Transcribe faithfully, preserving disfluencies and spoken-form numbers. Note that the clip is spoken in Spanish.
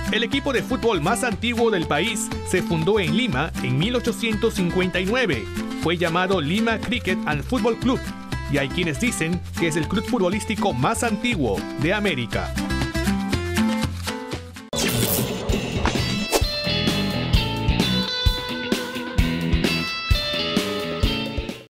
El equipo de fútbol más antiguo del país se fundó en Lima en mil ochocientos cincuenta y nueve. Fue llamado Lima Cricket and Football Club y hay quienes dicen que es el club futbolístico más antiguo de América.